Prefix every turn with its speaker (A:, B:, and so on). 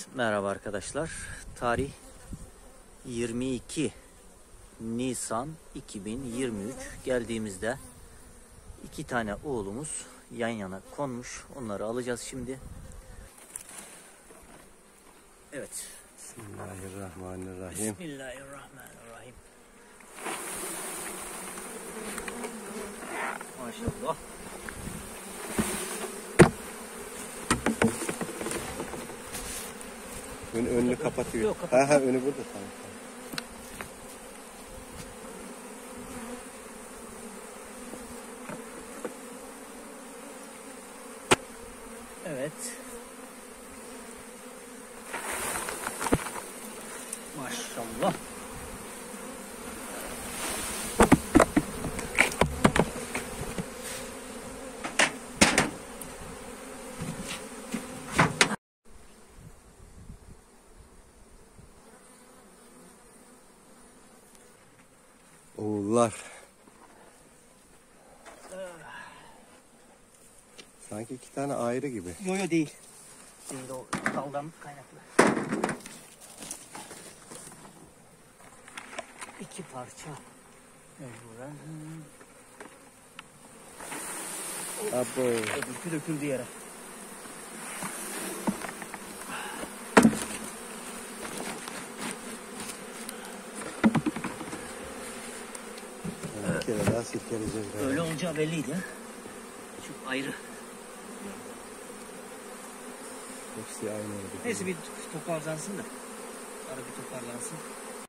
A: Merhaba arkadaşlar. Tarih 22 Nisan 2023. Geldiğimizde iki tane oğlumuz yan yana konmuş. Onları alacağız şimdi. Evet.
B: Bismillahirrahmanirrahim.
A: Bismillahirrahmanirrahim. Maşallah.
B: Önünü kapatıyor.
A: Yok, kapat.
B: Önü burada, tamam.
A: Evet. Maşallah.
B: Oğullar. Sanki iki tane ayrı gibi.
A: Yo değil. Şimdi o daldan kaynaklı. İki parça. Mecburen.
B: Abo.
A: Öbürkü döküldü yere.
B: Bir kere daha silkeleyeceğiz.
A: Öyle olacağı belliydi. Şu ayrı.
B: Hepsi aynı oldu.
A: Neyse bir toparlansın da. Ara bir toparlansın.